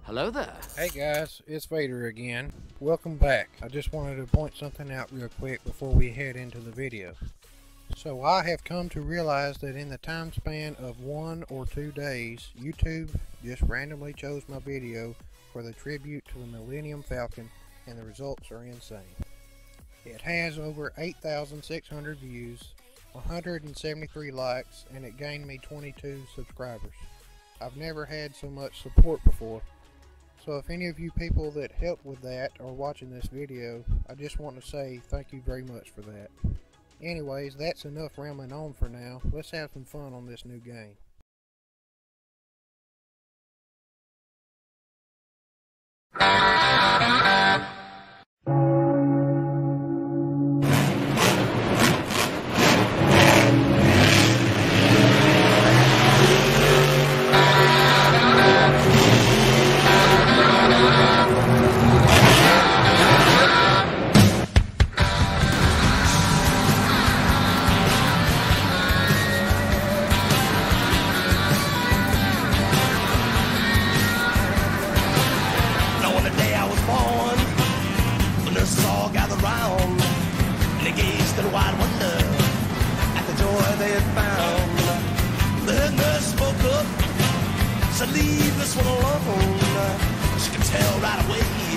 Hello there. Hey guys, it's Vader again. Welcome back. I just wanted to point something out real quick before we head into the video. So I have come to realize that in the time span of 1 or 2 days, YouTube just randomly chose my video for the tribute to the Millennium Falcon, and the results are insane. It has over 8,600 views, 173 likes, and it gained me 22 subscribers. I've never had so much support before. So if any of you people that helped with that are watching this video, I just want to say thank you very much for that. Anyways, that's enough rambling on for now. Let's have some fun on this new game. In wide wonder at the joy they had found. The head nurse spoke up, said leave this one alone. She could tell right away